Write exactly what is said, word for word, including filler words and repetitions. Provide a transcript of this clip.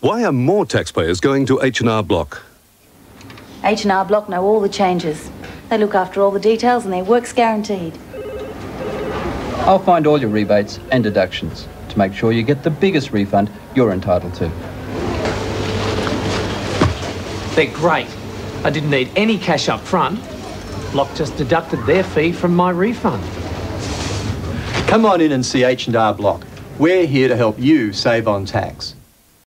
Why are more taxpayers going to H and R Block? H and R Block know all the changes. They look after all the details and their work's guaranteed. I'll find all your rebates and deductions to make sure you get the biggest refund you're entitled to. They're great. I didn't need any cash up front. Block just deducted their fee from my refund. Come on in and see H and R Block. We're here to help you save on tax.